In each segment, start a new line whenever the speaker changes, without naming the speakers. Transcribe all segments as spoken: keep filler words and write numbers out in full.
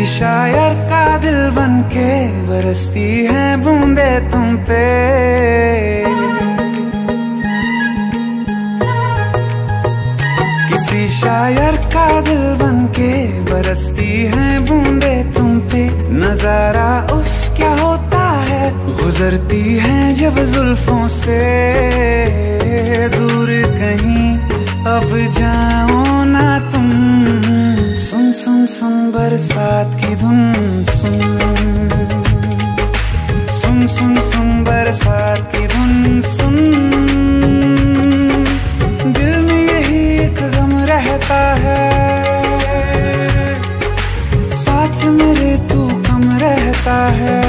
शायर का दिल बनके बरसती है बूंदे तुम पे। किसी शायर का दिल बनके बरसती है बूंदे तुम पे। नजारा उफ क्या होता है, गुजरती है जब जुल्फों से। दूर कहीं अब जाओ ना तुम, सुन सुन सुन बरसात की धुन। सुन सुन सुन सुन बरसात की धुन। सुन दिल में यही एक गम रहता है, साथ मेरे तू कम रहता है।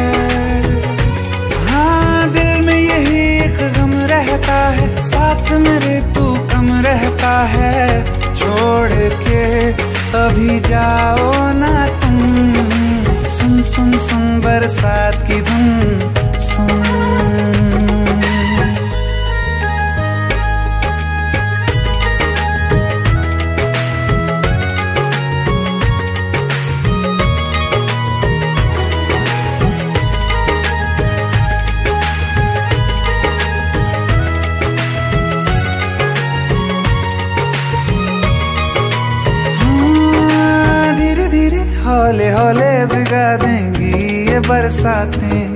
हाँ दिल में यही एक गम रहता है, साथ मेरे तू कम रहता है। छोड़ के अभी जाओ ना तुम, सुन सुन सुन बरसात की धुन। सुन हौले हौले भिगा देंगी ये बरसातें।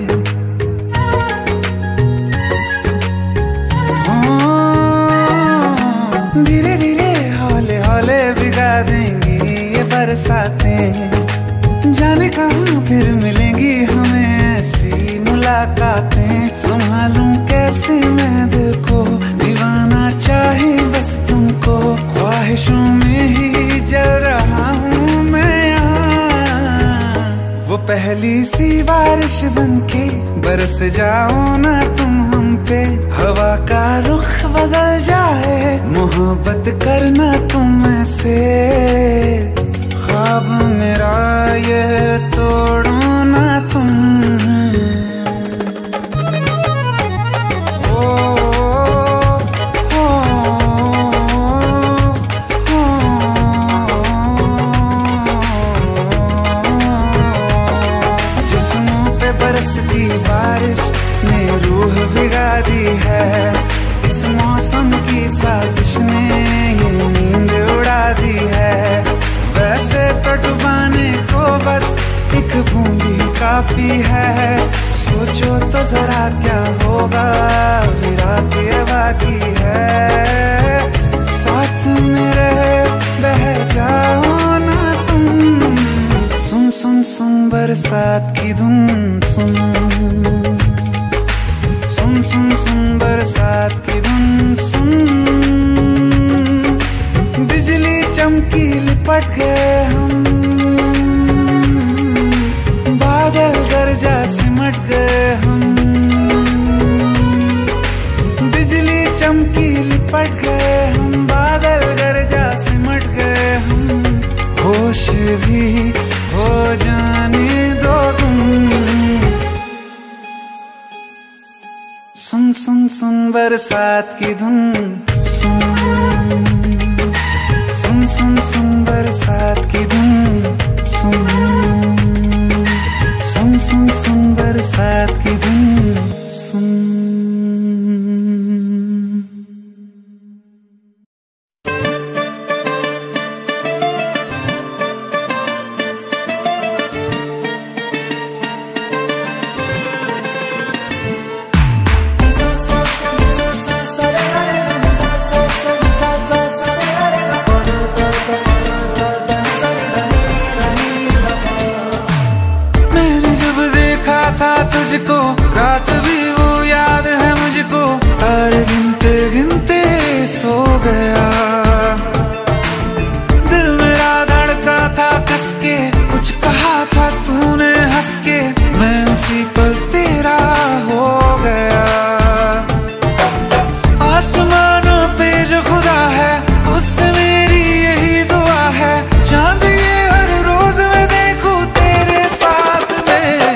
धीरे धीरे हौले हौले भिगा देंगी ये बरसातें। जाने कहाँ फिर मिलेंगी हमें ऐसी मुलाकातें। संभालूं कैसे मैं दिल को, दीवाना चाहे बस तुमको। ख्वाहिशों में ही जल रहा हूँ मैं वो पहली सी बारिश बनके। बरस जाओ ना तुम हम पे, हवा का रुख बदल जाए। मोहब्बत करना तुम ऐसे, ख्वाब मेरा ये तोड़ो ना तुम। बरसती बारिश ने रूह भिगा दी है। इस मौसम की साजिश ने ये नींद उड़ा दी है। वैसे तो डुबाने को बस एक बूंदी काफी है। सोचो तो जरा क्या होगा, रात ये बाकी है। साथ मेरे बह जाओ ना तुम, सुन सुन सुन बरसात की धुन। सुन सुन सुन सुन बरसात की धुन। सुन बिजली चमकी लिपट गए हम, बादल गरजा सिमट गए हम। बिजली चमकी लिपट गए हम, बादल गरजा सिमट गए हम। होश भी हो जाने दो तुम, सुन सुन सुन बरसात की धुन। सुन सुन सुन सुन बरसात की धुन। सुन सुन सुन सुन बरसात की धुन। सुन तुझको रात भी वो याद है मुझको। तारे गिनते गिनते सो गया, दिल मेरा धड़का था कस के। कुछ कहा था तूने हंस के, मैं उसी पल तेरा हो गया। आसमानों पे जो खुदा है उससे मेरी यही दुआ है। चांद ये हर रोज मैं देखूं तेरे साथ में।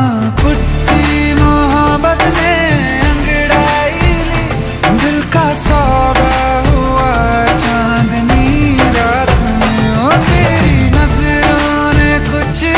सौदा हुआ चांदनी रात में, ओ तेरी नजरों ने कुछ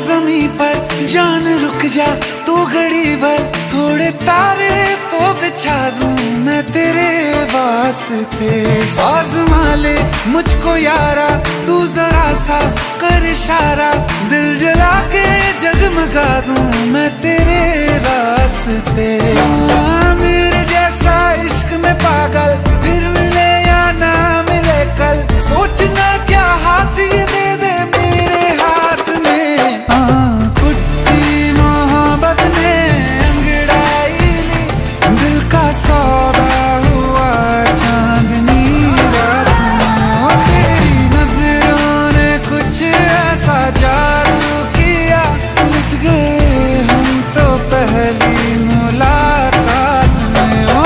जमीन पर जान रुक जा तू घड़ी भर, थोड़े तारे तो बिछा दूं मैं तेरे वास्ते। आज़मा ले मुझको यारा तू जरा सा कर इशारा, दिल जला के जगमगा दूं मैं तेरे रास्ते। मेरे जैसा इश्क में पागल फिर मिले या ना मिले कल, सोचना क्या हाथ ये दे दे मेरे हाथ में। आ, कुट्टी मोहब्बत ने अंगड़ाई ली, दिल का सौदा हुआ चांदनी रात में। ओ तेरी नजरों ने कुछ ऐसा जादू किया, लुट गए हम तो पहली मुलाकात में। ओ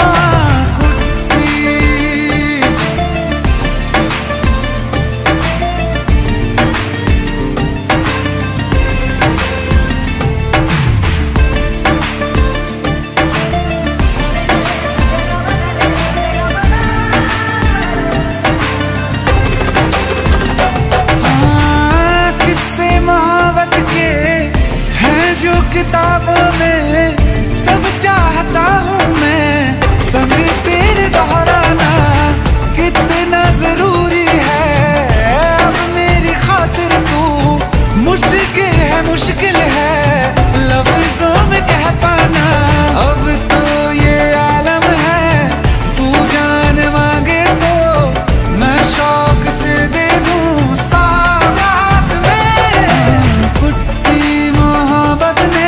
किताबों में सब चाहता हूँ मैं, संग तेरे दोहराना कितना जरूरी है। अब मेरी खातिर तू मुश्किल है मुश्किल है लफ्जों में कह पाना। अब तो ये आलम है तू जान मांगे तो मैं शौक से दे दूँ सौगात में। कुट्टी मोहब्बत ने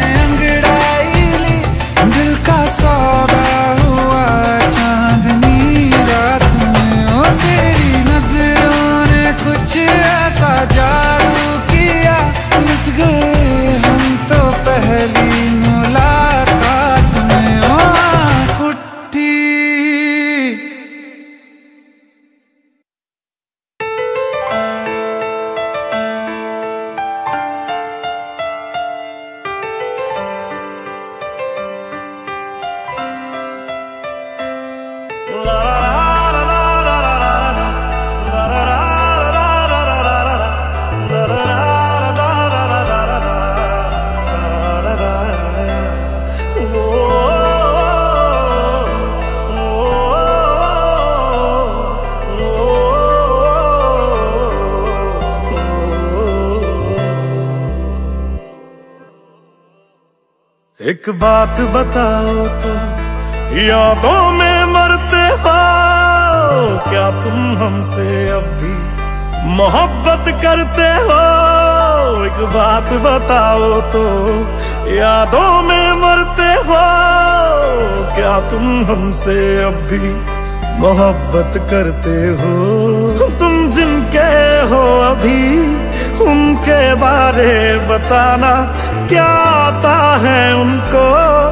सौदा हुआ चांदनी रात में। ओ तेरी नजरों ने कुछ ऐसा जादू किया, लुट गए हम तो पहली मुलाकात में। ओ कुट्टी
एक बात बताओ तो यादों में मरते हो क्या तुम हमसे अब भी मोहब्बत करते हो? एक बात बताओ तो यादों में मरते हो क्या तुम हमसे अब भी मोहब्बत करते हो? तुम जिनके हो अभी उनके बारे बताना, क्या आता है उनको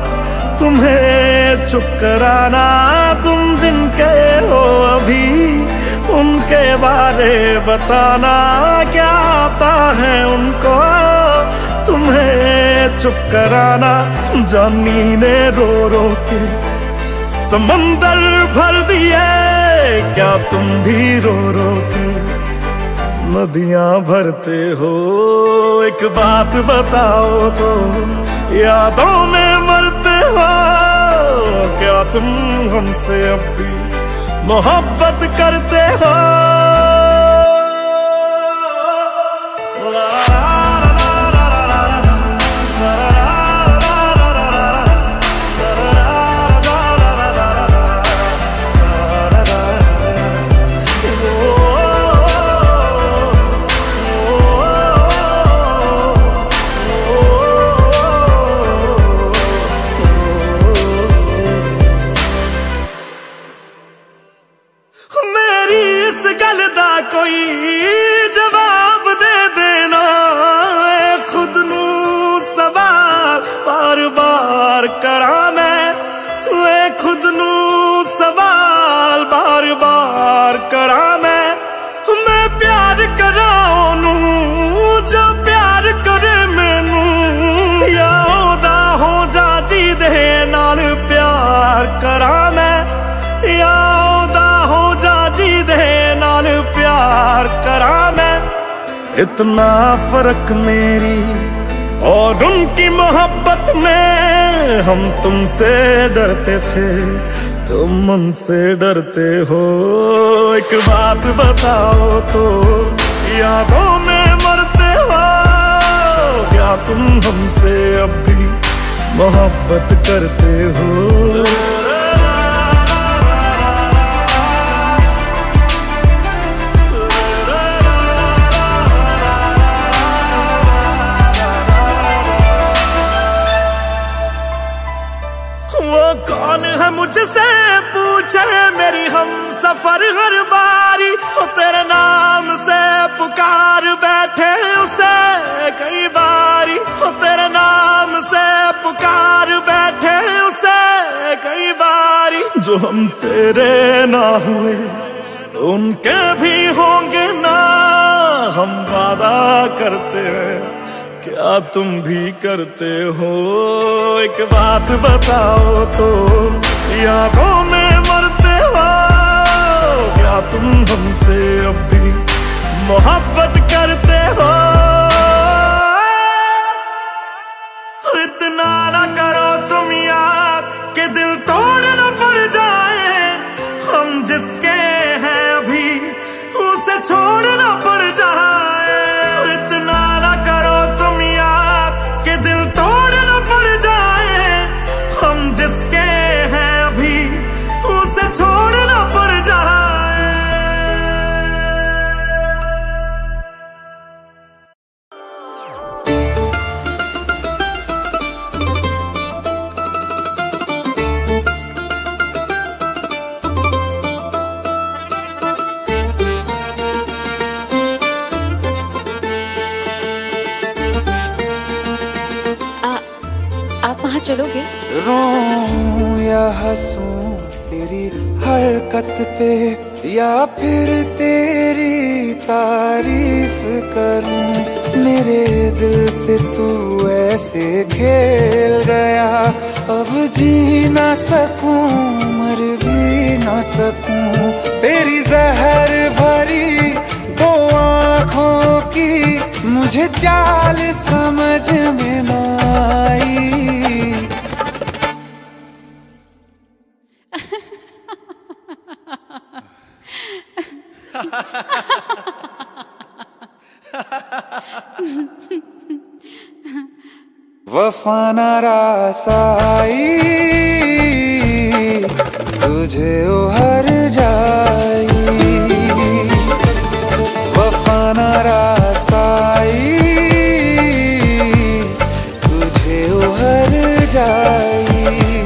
तुम्हें चुप कराना? तुम जिनके हो अभी उनके बारे बताना, क्या आता है उनको तुम्हें चुप कराना? जानी ने रो रो के समंदर भर दिए, क्या तुम भी रो रो के नदियां भरते हो? एक बात बताओ तो यादों में मरते हो क्या तुम हमसे अब भी मोहब्बत करते हो? मेरी इस गल इतना फर्क मेरी और उनकी मोहब्बत में। हम तुमसे डरते थे, तुम मुझसे डरते हो। एक बात बताओ तो, यादों में मरते हो क्या तुम हमसे अब भी मोहब्बत करते हो? कौन है मुझसे पूछे मेरी हम सफर हर बारी, हो तेरे नाम से पुकार बैठे उसे कई बारी, हो तेरे नाम से पुकार बैठे उसे कई बारी। जो हम तेरे ना हुए उनके भी होंगे ना, हम वादा करते हैं क्या तुम भी करते हो? एक बात बताओ तो, यादों में मरते हो क्या तुम हमसे अब भी मोहब्बत करते हो? इतना ना करो तुम याद कि दिल तोड़ न पड़ जाए, हम जिसके हैं अभी उसे छोड़ न पड़ जाए। इतना ना करो तुम याद कि दिल तोड़ न पड़ जाए, हम जिसके हैं अभी उसे छोड़ न पड़ जाए।
चलोगे?
रोऊं या हंसूं तेरी हरकत पे, या फिर तेरी तारीफ करूं। मेरे दिल से तू ऐसे खेल गया, अब जी ना सकूं मर भी ना सकूं। तेरी जहर भरी दो आँखों की मुझे चाल समझ में ना आई। वफा ना रास आई तुझे उहर जाई, वफा ना रास आई तुझे उहर जाई।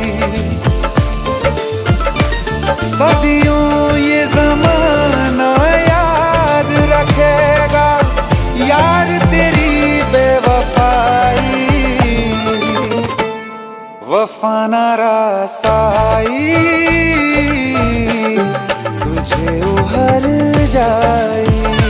सदियों ये ज़माना याद रखेगा यार तेरी बेवफाई। वफा ना रास आई तुझे उहर जाई।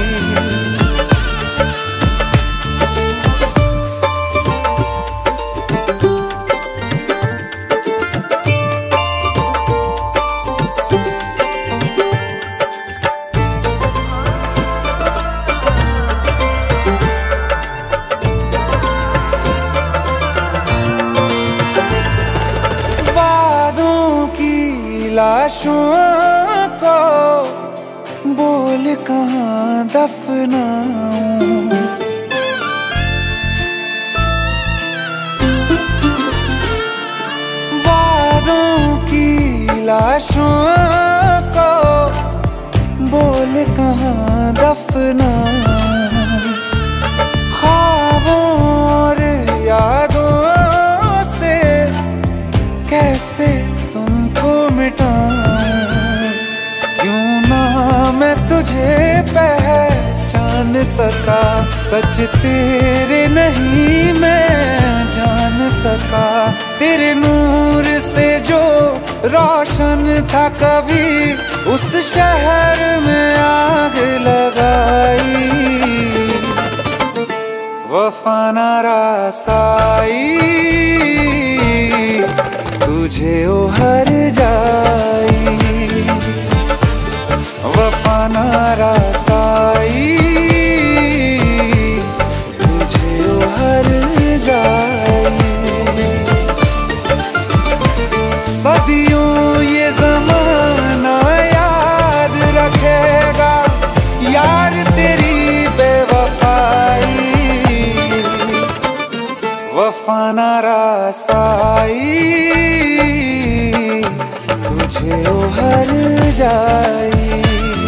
लाशों को बोल कहाँ दफनाऊं, वादों की लाशों को बोल कहाँ दफनाऊं। ख्वाबों और यादों से कैसे तुमको मिटाऊं, क्यों ना मैं तुझे पहचान सका। सच तेरे नहीं मैं जान सका, तेरे नूर से जो रोशन था कभी उस शहर में आग लगाई। वफा ना रास आई तुझे उहर जाई, वफा ना रास आई तुझे हर जाई।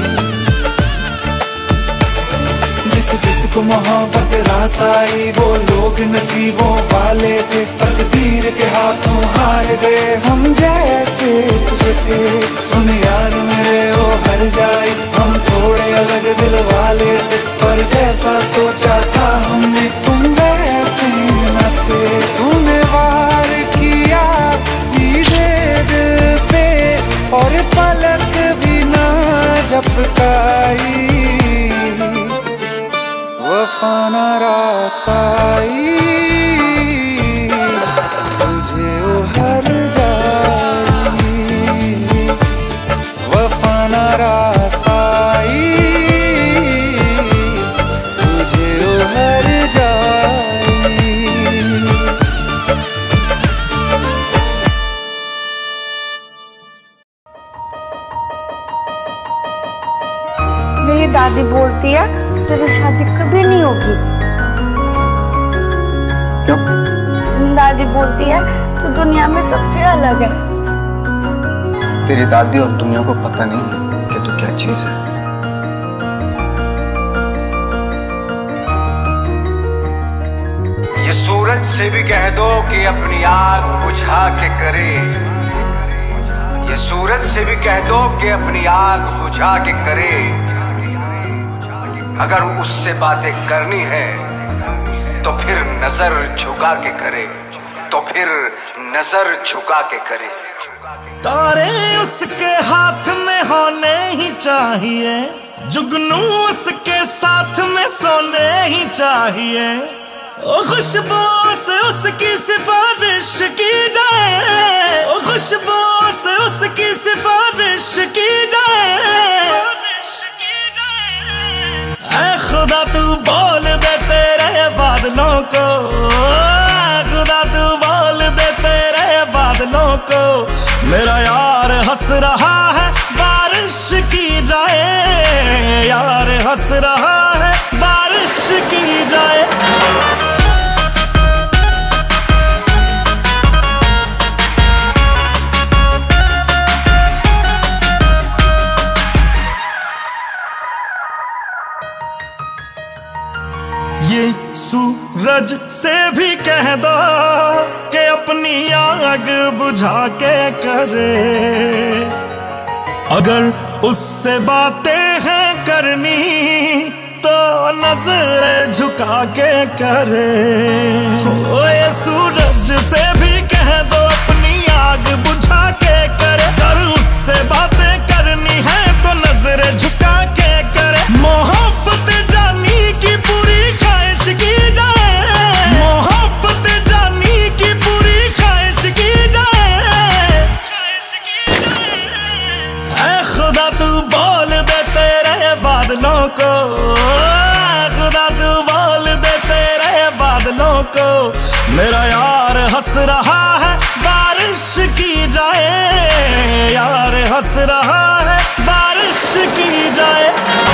जिस जिसको मोहब्बत रास आई वो लोग नसीबों वाले थे, तकदीर के हाथों हार गए हम जैसे थे। सुन यार मेरे ओ हर जाई, हम थोड़े अलग दिल वाले थे, पर जैसा सोचा था हमने तुम वैसे न थे। तूने वार किया सीधे दिल पे और पलक भी ना झपकाई, वफा न रासाई तुझे हर जाई, वफा न रासाई तुझे हर जाई।
मेरी दादी बोलती है तेरी शादी कभी नहीं होगी।
क्यों?
दादी बोलती है तू दुनिया में सबसे अलग है।
तेरी दादी और दुनिया को पता नहीं है कि तू क्या चीज है।
ये सूरज से भी कह दो कि अपनी आग बुझा के करे, ये सूरज से भी कह दो कि अपनी आग बुझा के करे। अगर उससे बातें करनी है तो फिर नजर झुका के करे, तो फिर नजर झुका के करे।
तारे उसके हाथ में होने ही चाहिए, जुगनू उसके साथ में सोने ही चाहिए। ओ खुशबू से उसकी सिफारिश की जाए, ओ खुशबू से उसकी सिफारिश की जाए। ऐ खुदा तू बोल दे तेरे बादलों को, ऐ खुदा तू बोल दे तेरे बादलों को, मेरा यार हंस रहा है बारिश की जाए, यार हंस रहा है बारिश की जाए। ये सूरज से भी कह दो कि अपनी आग बुझा के करे, अगर उससे बातें हैं करनी तो नजर झुका के करे। ओ ये सूरज से भी कह दो अपनी आग बुझा के करे, अगर उससे बातें करनी है तो नजर झुका के करे। मोहब्बत जानी की पूरी ख्वाहिश की जाए, मोहब्बत जानी की पूरी ख्वाहिश की जाए, ख्वाहिश की जाए। ऐ खुदा तू बोल दे तेरे बादलों को, ऐ खुदा तू बोल दे तेरे बादलों को, मेरा यार हंस रहा है बारिश की जाए, यार हंस रहा है बारिश की जाए।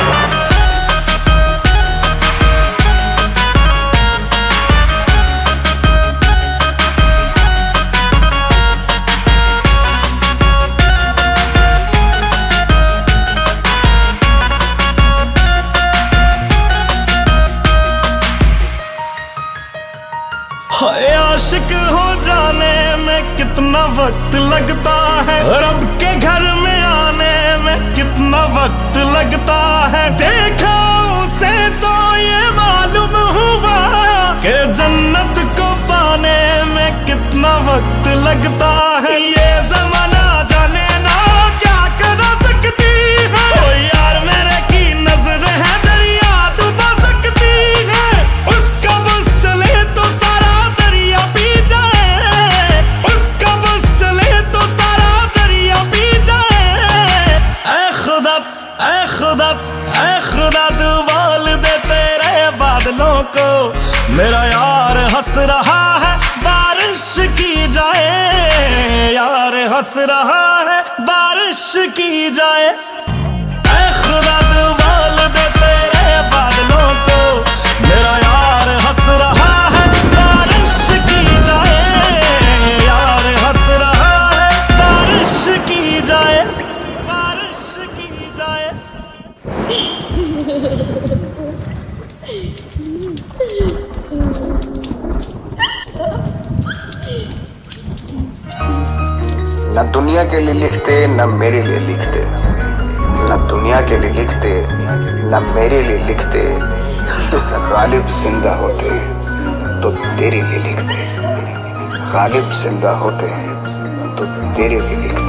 आशिक हो जाने में कितना वक्त लगता है, रब के घर में आने में कितना वक्त लगता है। देखा उसे तो ये मालूम हुआ कि जन्नत को पाने में कितना वक्त लगता है। ये जमाना जाने ना क्या कर सकती है, ओ यार मेरे की नजर है दरिया डुबा सकती है। उसका बस चले तो सारा दरिया पी जाए, उसका बस चले तो सारा दरिया पी जाए। ऐ खुदा ऐ खुदा ऐ खुदा तू बोल दे तेरे बादलों को, मेरा यार हंस रहा है बारिश की जाए, यार हंस रहा है बारिश की जाए। ऐ खुदा तू बोल दे तेरे बादलों को, मेरा यार हंस रहा है बारिश की जाए, यार हंस रहा है बारिश की जाए।
न दुनिया के लिए लिखते न मेरे लिए लिखते, न दुनिया के लिए लिखते न मेरे लिए लिखते। गालिब जिंदा होते तो तेरे लिए लिखते, गालिब जिंदा होते तो तेरे लिए लिखते।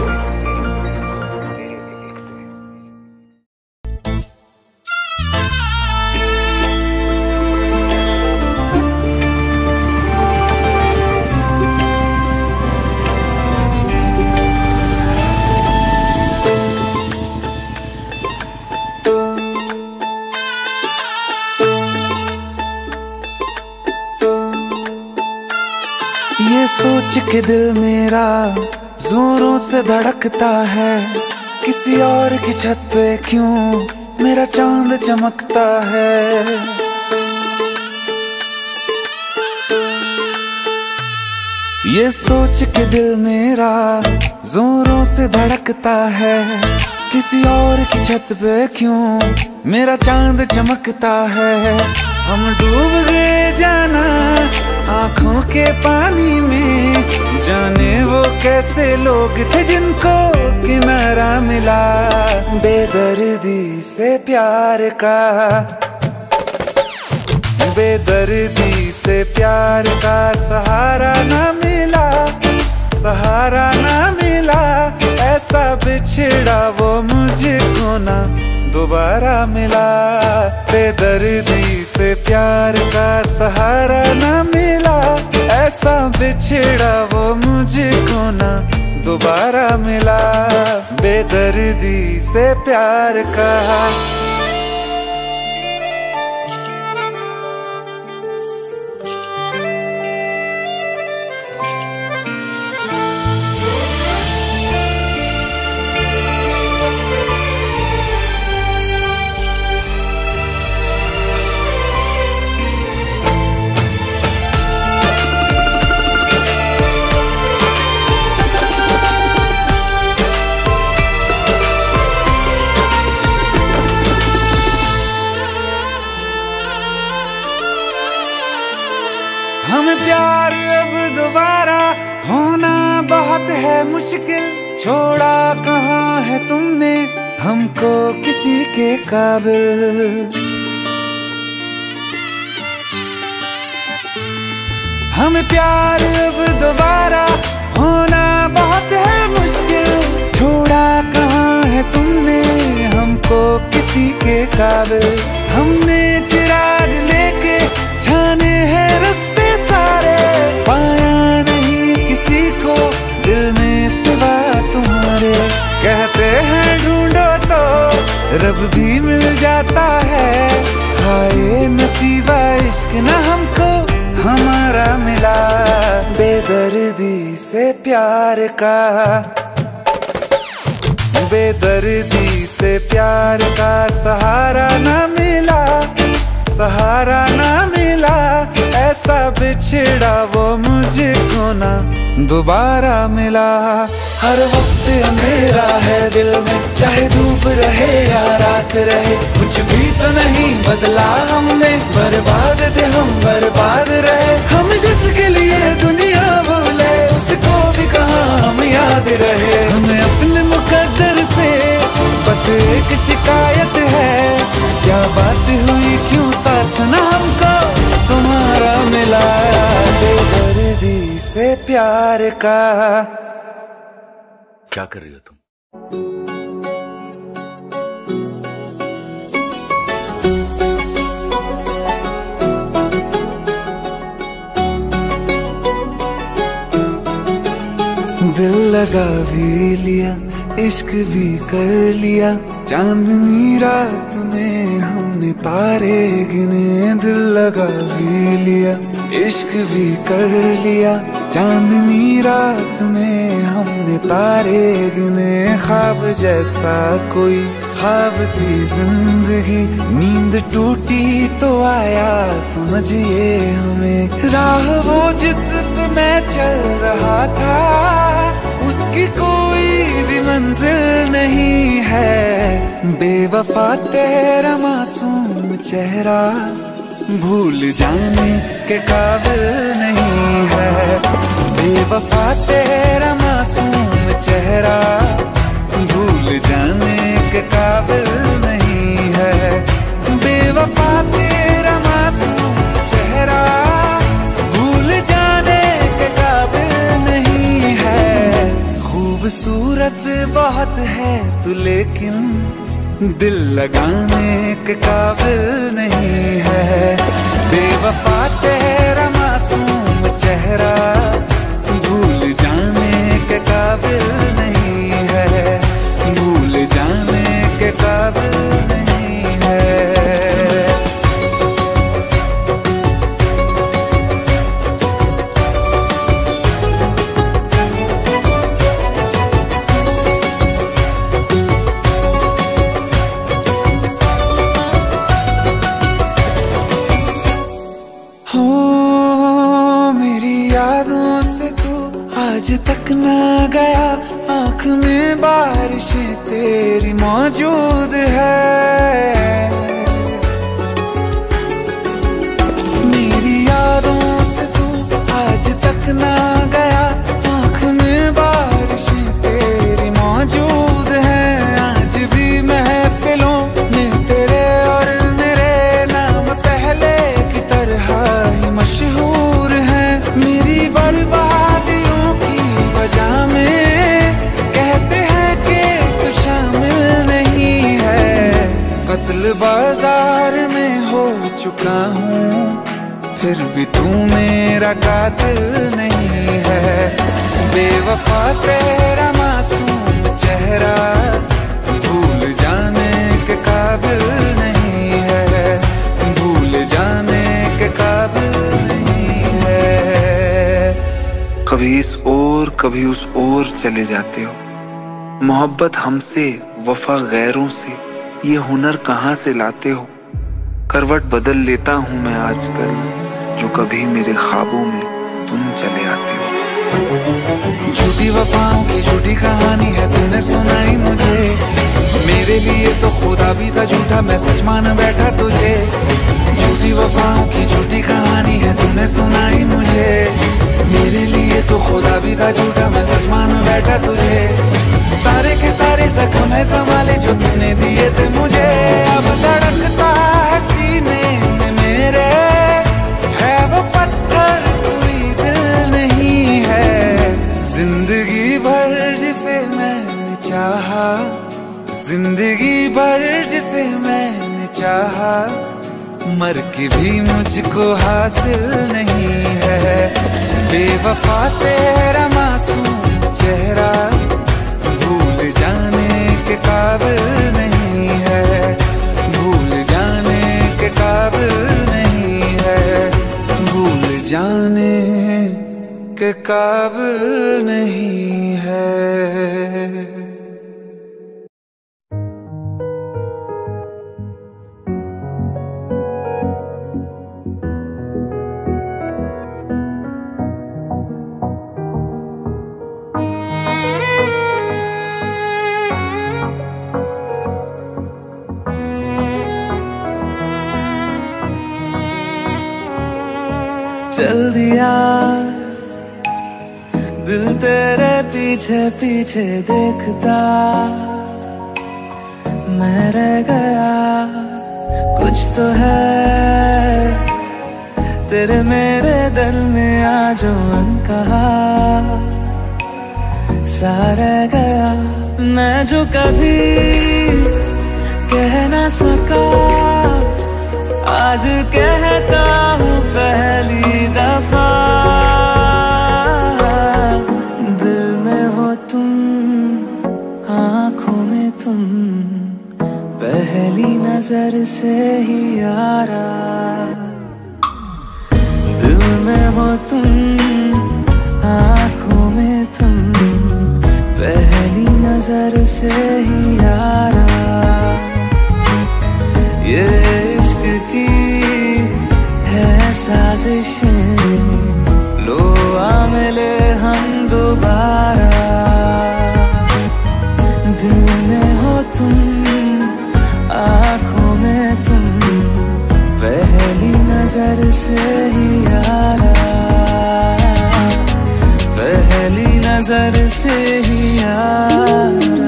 ये सोच के दिल मेरा जोरों से धड़कता है, किसी और की छत पे क्यों मेरा चांद चमकता है। ये सोच के दिल मेरा जोरों से धड़कता है, किसी और की छत पे क्यों मेरा चांद चमकता है। हम डूब गए जाना आंखों के पानी में, जाने वो कैसे लोग थे जिनको किनारा मिला। बेदर्दी से प्यार का, बेदर्दी से प्यार का सहारा ना मिला, सहारा ना मिला। ऐसा बिछड़ा वो मुझको ना दोबारा मिला। बेदर्दी से प्यार का सहारा ना मिला, ऐसा बिछड़ा वो मुझको ना दोबारा मिला। बेदर्दी से प्यार का। हमें प्यार अब दोबारा होना बहुत है मुश्किल, छोड़ा कहाँ है तुमने हमको किसी के काबिल। हमें प्यार अब दोबारा होना बहुत है मुश्किल, छोड़ा कहाँ है तुमने हमको किसी के काबिल। हमने चिराग लेके छाने हैं रास्ते सारे, पाया नहीं किसी को दिल में सिवा तुम्हारे। कहते हैं ढूंढो तो रब भी मिल जाता है, हाय नसीबा इश्क न हमको हमारा मिला। बेदर्दी से प्यार का, बेदर्दी से प्यार का सहारा न मिला, सहारा ना मिला। ऐसा बिछड़ा वो मुझको ना दोबारा मिला। हर वक्त अंधेरा है दिल में, चाहे धूप रहे या रात रहे, कुछ भी तो नहीं बदला हमने। बर्बाद थे हम बर्बाद रहे, हम जिसके लिए दुनिया भूले उसको भी कहाँ हम याद रहे। हमें अपने मुकद्दर से बस एक शिकायत है, क्या बात हुई क्यों साथ ना हमको तुम्हारा मिला। बेदर्दी से प्यार का।
क्या कर रही हो तुम?
दिल लगा भी लिया, इश्क भी कर लिया, चांदनी रात में हमने तारे गिने। दिल लगा भी लिया, इश्क भी कर लिया, चांदनी रात में हमने तारे गिने। ख्वाब जैसा कोई ख्वाब थी जिंदगी, नींद टूटी तो आया समझिए हमें। राह वो जिस पे मैं चल रहा था, उसकी कोई भी मंजिल नहीं है। बेवफा तेरा मासूम चेहरा भूल जाने के काबिल नहीं है। बेवफा तेरा मासूम चेहरा भूल जाने के काबिल नहीं है। बेवफा तेरा मासूम चेहरा भूल जाने के काबिल नहीं है। खूबसूरत बहुत है तू लेकिन दिल लगाने के काबिल नहीं है। बेवफा तेरा मासूम चेहरा भूल जाने के काबिल नहीं है। भूल जाने के काबिल नहीं है। आज तक ना गया आँख में बारिशें तेरी मौजूद है। मेरी यादों से तू आज तक ना गया आँख में बारिशें तेरी मौजूद है। आज भी महफिलों में तेरे और मेरे नाम पहले की तरह ही मशहूर है। मेरी बर्बादियों की वजह में कहते हैं कि तू शामिल नहीं है। कत्ल बाजार में हो चुका हूँ फिर भी तू मेरा कातिल नहीं है। बेवफा तेरा मासूम चेहरा भूल जाने के काबिल नहीं है। भूल जाने के काबिल नहीं है।
कभी इस ओर कभी उस ओर चले जाते हो। मोहब्बत हमसे वफा गैरों से ये हुनर कहाँ से लाते हो। करवट बदल लेता हूँ मैं आजकल जो कभी मेरे ख्वाबों में तुम चले आते हो।
झूठी वफाओं की झूठी कहानी है तूने सुनाई मुझे। मेरे लिए तो खुदा भी था झूठा मैं सच मान बैठा तुझे। झूठी वफाओं की झूठी कहानी है तूने सुनाई मुझे। मेरे लिए तो खुदा भी था झूठा मैं सच मान बैठा तुझे। सारे के सारे जख्म है संभाले जो तूने दिए थे मुझे। अब धड़कता है सीने में मेरे है वो पत्थर कोई दिल नहीं है। जिंदगी भर जिसे मैंने चाहा जिंदगी भर जिसे मैंने चाहा मर के भी मुझको हासिल नहीं है। बेवफा तेरा मासूम चेहरा भूल जाने के काबिल नहीं है। भूल जाने के काबिल नहीं है। भूल जाने के काबिल नहीं है।
चल दिया दिल तेरे पीछे पीछे देखता मैं रह गया। कुछ तो है तेरे मेरे दिल में आज जो अनकहा सा रह गया। मैं जो कभी कह ना सका आज कहता हूँ पहली दफा। दिल में हो तुम आँखों में तुम पहली नजर से ही यारा। दिल में हो तुम आँखों में तुम पहली नजर से ही यारा। ये इश्क की है साजिशें लो आ मिले हम दोबारा। दिल में हो तुम आँखों में तुम पहली नजर से ही यारा, पहली नजर से ही यारा।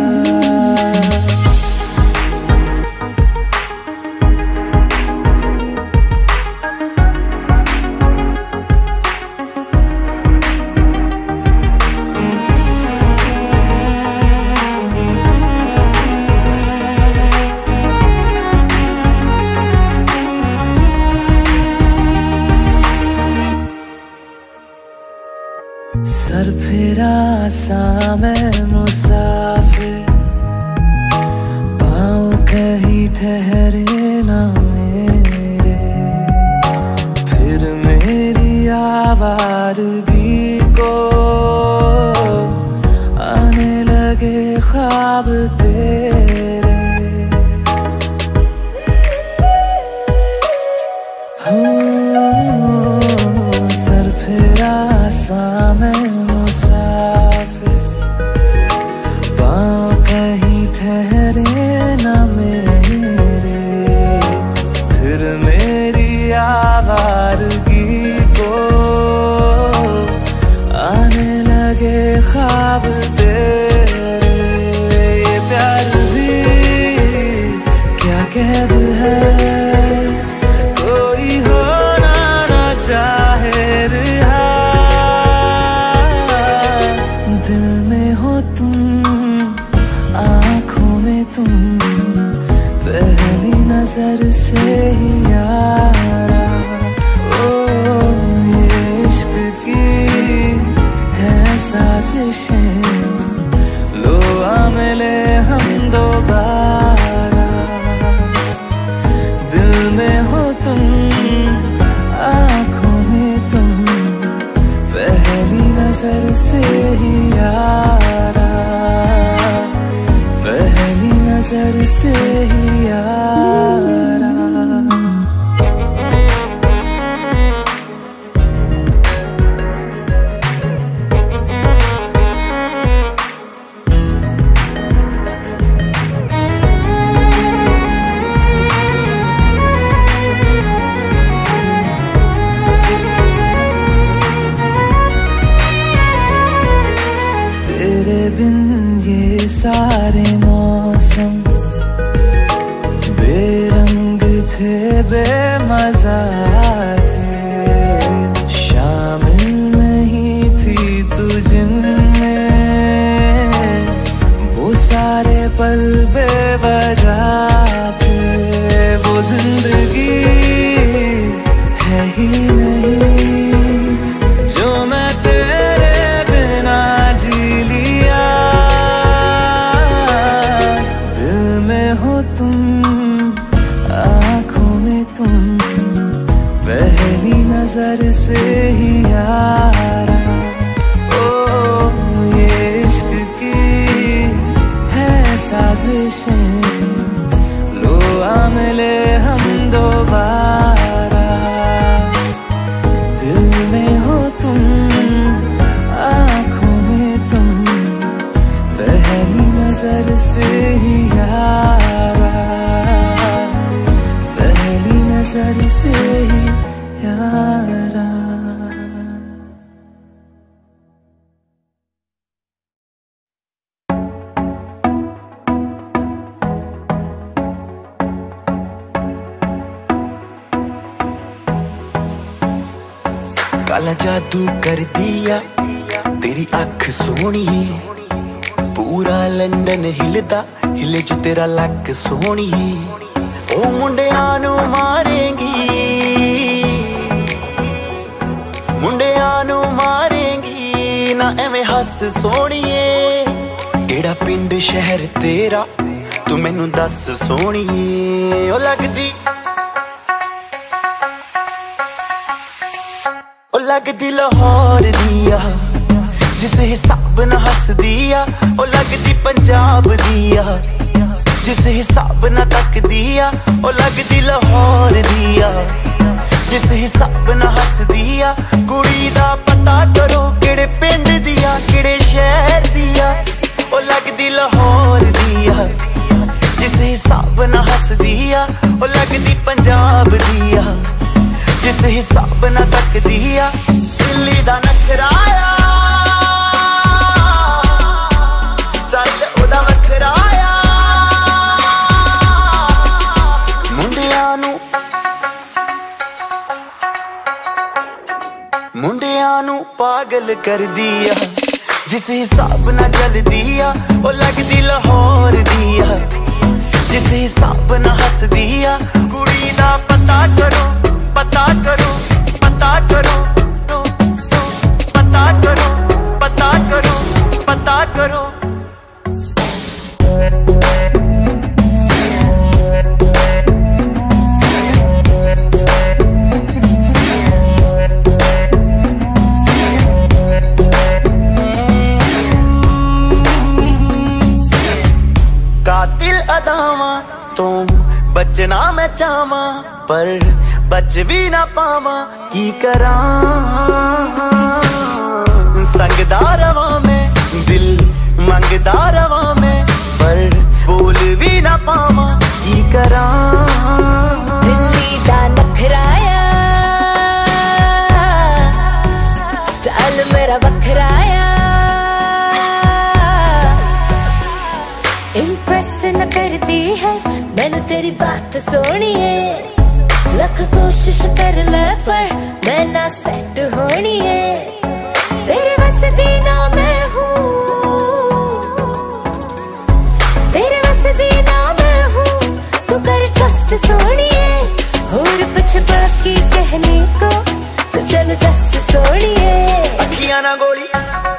सर फिरा सा मैं मुसाफिर, पाँव कहीं ठहरे ना मेरे, फिर मेरी आवारगी को आने लगे ख्वाब तेरे। हो सर फिरा सा मैं मुसाफिर, पाँव कहीं ठहरे ना मेरे, फिर मेरी आवारगी को आने लगे ख्वाब तेरे। ये प्यार भी क्या कैद है, कोई होना ना चाहे रिहा, दिल में हो तुम, आँखों में तुम, पहली नजर से ही यारा। ओ ये इश्क की है साजिशें, लो आ मिले हम दोबारा। दिल में हो तुम, आँखों में तुम, पहली नजर से ही यारा, पहली नजर से ही यारा। तेरे बिन ये सारे मौसम बेरंग थे, बेमजा थे, शामिल नहीं थी तू जिनमें, वो सारे पल बेवजह थे। वो जिंदगी है ही नहीं जो मैं तेरे बिना जी लिया। दिल में हो तुम, आँखों में तुम, पहली नजर से ही यारा। ओ ये इश्क की है साजिशें, लो आ मिले हम दोबारा। दिल में हो तुम, आँखों में तुम, पहली नजर से ही यारा, पहली नजर से ही यारा।
काला जादू कर दिया तेरी अख सोनी, पूरा लंदन हिलदा हिले जो तेरा लक सोनी। ओ मुंडियां नू मारेंगी, मुंडियां नू मारेंगी ना एवें हस सोनिए। केड़ा पिंड शहर तेरा तू मैनू दस सोनिए। ओ लगदी लगदी लाहौर दिया जिस हिसाब न हस दिया, ओ लगदी पंजाब दिया जिस हिसाब न तक दिया, ओ लगदी लाहौर दिया जिस हिसाब न हस दिया। कुड़ी दा पता करो केड़े पिंड दिया केड़े शहर दिया, ओ लगदी लाहौर दिया जिस हिसाब न हस दिया ओ लगदी पंजाब दिया जिस हिसाब ना तक दिया दिल्ली दा नखराया स्टाइल ओदा वखराया मुंडियां नू मुंडियां नू पागल कर दिया जिस हिसाब ना चल दिया ओ लगदी लाहौर दिया जिस हिसाब ना हस दिया कुड़ी दा पता करो पता करो पता करो पता करो पता करो पता करो कातिल अदावा तो बचना मैं चाहवा पर बच भी ना पावा की करा संगदा रवा में दिल मंगदा रवा में पर बोल भी ना पावा की करा
दिल्ली दा नखराया स्टाइल मेरा बखराया इम्प्रेस न करती है मैंने तेरी बात सोनी है लख कोशिश कर ले पर मैं ना सेट होनी है तेरे बस दी ना मैं हूँ तेरे बस दी ना मैं हूँ तू कर ट्रस्ट सोनी है और कुछ बाकी कहने को तो चल दस सोनी है
अखियां ना गोली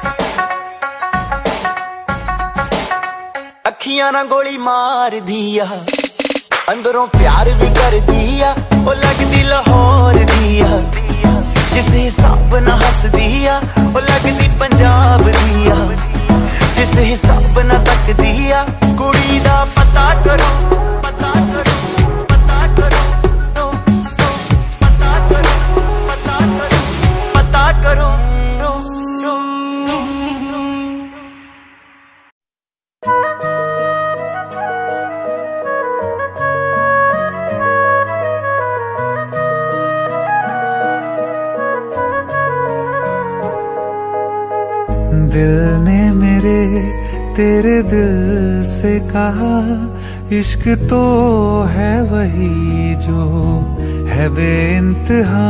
अखियां ना गोली मार दिया अंदरों प्यार भी कर दिया ओ लगदी लाहौर दिया जिस हिसाब ना हस दिया ओ लगदी पंजाब दिया जिस हिसाब ना तक दिया कुड़ी दा पता करो पता करो पता करो पता करो पता करो पता करो
दिल ने मेरे तेरे दिल से कहा इश्क तो है वही जो है बेइंतहा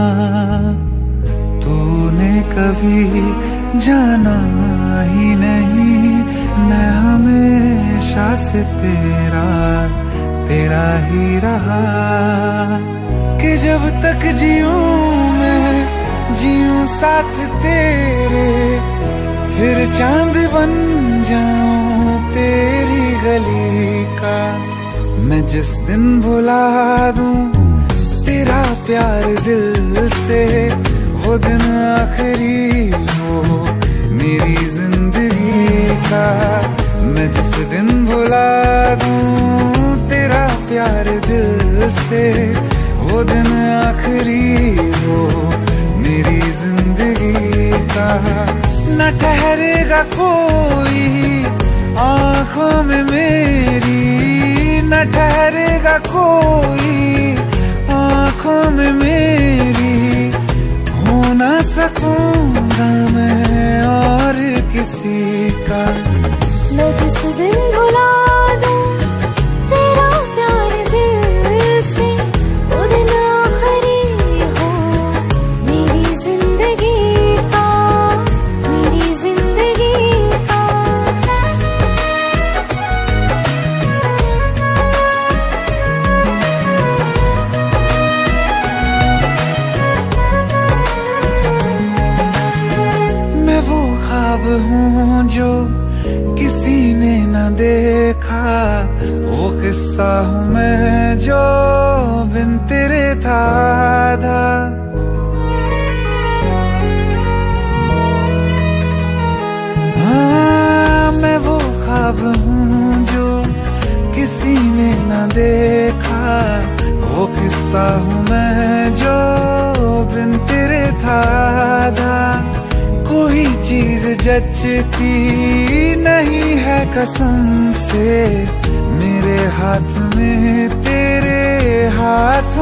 तूने कभी जाना ही नहीं मैं हमेशा से तेरा तेरा ही रहा कि जब तक जीऊं मैं जीऊं साथ तेरे फिर चांद बन जाऊं तेरी गली का मैं जिस दिन भुला दूं तेरा प्यार दिल से वो दिन आखिरी हो मेरी जिंदगी का मैं जिस दिन भुला दूं तेरा प्यार दिल से वो दिन आखिरी हो मेरी जिंदगी का न ठहरेगा कोई आँखों में मेरी न ठहरेगा कोई आँखों में मेरी हो ना सकूंगा मैं और किसी का
मैं जिस दिन भुला दूं तेरा प्यार दिल से वो दिन आखिरी हो मेरी जिंदगी का मेरी जिंदगी का
मैं वो ख्वाब हूँ जो किसी ने न देखा वो किस्सा हूँ मैं जो बिन तेरे था आधा हाँ मैं वो ख्वाब हूँ जो किसी ने न देखा वो किस्सा हूँ मैं जो बिन तेरे था आधा कोई चीज जचती नहीं है कसम से मेरे हाथ में तेरे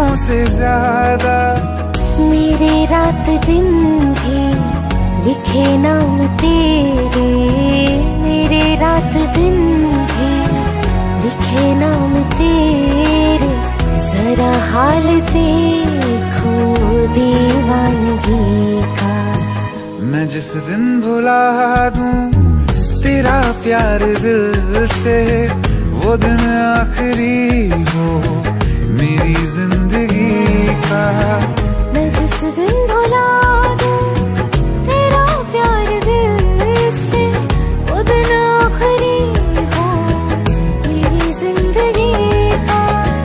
से ज्यादा।
मेरे रात दिन भी लिखे नाम तेरे, मेरे रात दिन भी लिखे नाम तेरे। जरा हाल देखो दीवानगी का।
मैं जिस दिन भुला दूं तेरा प्यार दिल से, वो दिन आखिरी हो मेरी जिंदगी का।
मैं जिस दिन भुला दूं तेरा प्यार दिल से, वो दिन आखिरी हो मेरी जिंदगी का।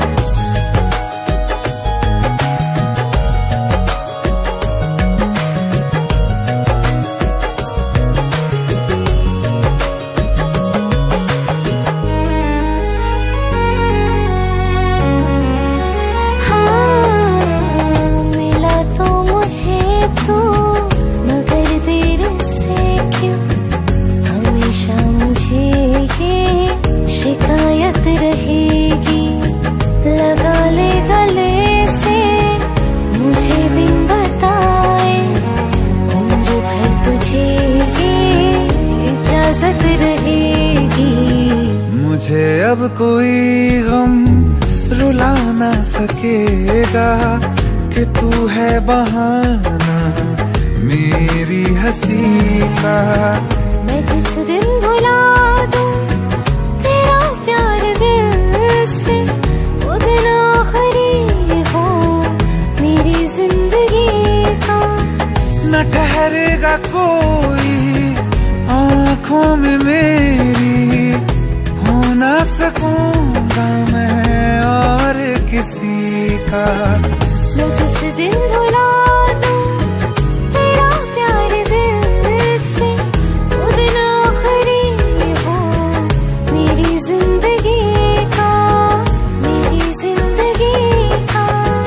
शिकायत रहेगी लगा ले गले से, मुझे बिन बताए उम्र भर तुझे ये इजाजत रहेगी।
मुझे अब कोई गम रुला ना सकेगा कि तू है बहाना मेरी हंसी का।
मैं जिस दिन भुला दूं तेरा प्यार दिल से, वो दिन आखिरी हो मेरी जिंदगी का।
न ठहरेगा कोई आँखों में मेरी, हो ना सकूंगा मैं और किसी का।
मैं जिस दिन भुला दूं तेरा प्यार दिल से, वो दिन आखिरी हो मेरी जिंदगी का, मेरी जिंदगी का।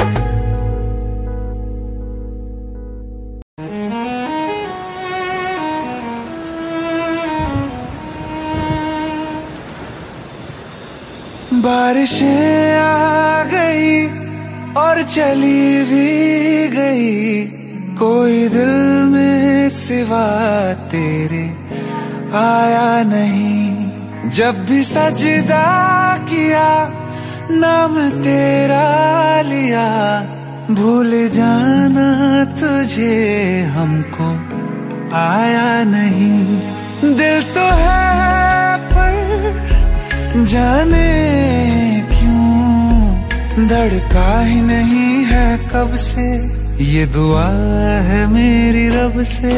बारिशें आ गई और चली भी गई, कोई दिल में सिवा तेरे आया नहीं। जब भी सजदा किया नाम तेरा लिया, भूल जाना तुझे हमको आया नहीं। दिल तो है पर जाने क्यों धड़का ही नहीं है कब से, ये दुआ है मेरी रब से।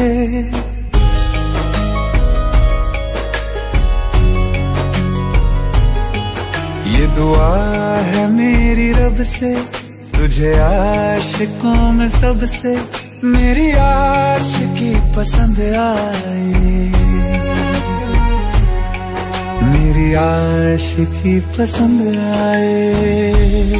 ये दुआ है मेरी रब से, तुझे आशिकों में सबसे मेरी आशिकी पसंद आए, मेरी आशिकी पसंद आए।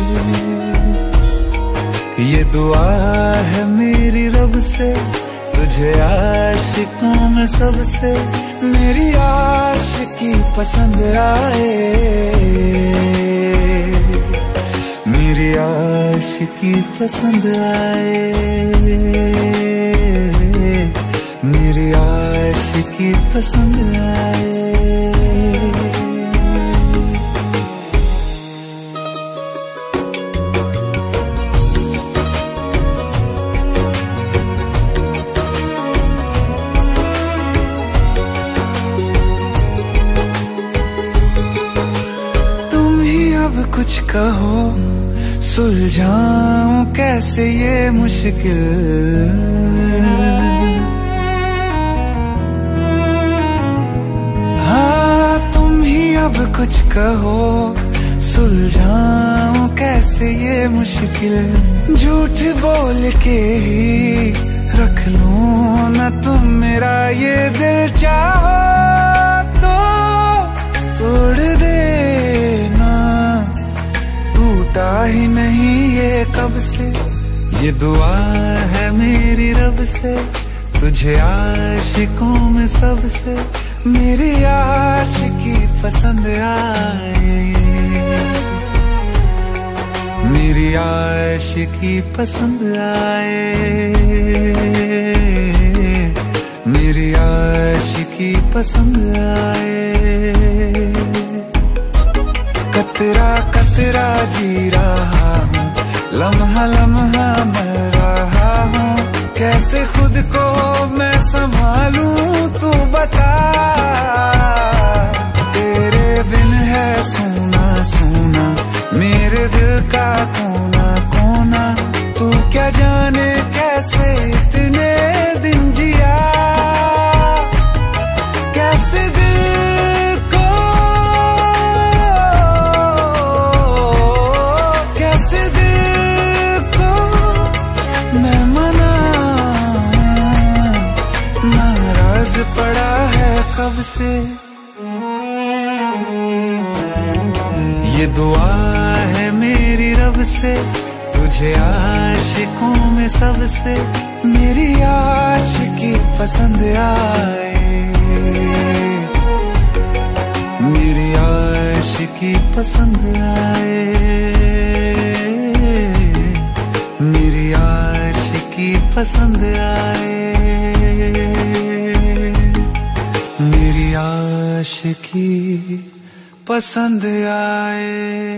ये दुआ है मेरी रब से, तुझे आशिकों में सबसे मेरी आशिकी पसंद आए, मेरी आशिकी पसंद आए, मेरी आशिकी पसंद आए। कुछ कहो सुलझाऊं कैसे ये मुश्किल, हाँ तुम ही अब कुछ कहो सुलझाऊं कैसे ये मुश्किल। झूठ बोल के ही रख लूं न तुम मेरा ये दिल, चाहो तो तोड़ देना, टूटा ही नहीं ये कब से। ये दुआ है मेरी रब से, तुझे आशिकों में सबसे मेरी आशिकी पसंद आए, मेरी आशिकी आशिकी पसंद आए, मेरी आशिकी पसंद आए। कतरा कतरा जी रहा हूँ, लम्हा लम्हा मर रहा हूँ, कैसे खुद को मैं संभालूं तू बता। तेरे बिन है सूना सूना मेरे दिल का कोना कोना, तू क्या जाने कैसे इतने दिन जिया, कैसे दिल को कैसे दिल को मैं मनाऊं, नाराज पड़ा है कब से। ये दुआ है मेरी रब से, तुझे आशिकों में सबसे मेरी आशिकी पसंद आए, मेरी आशिकी पसंद आए, मेरी आशिकी पसंद आए, मेरी आशिकी पसंद आए।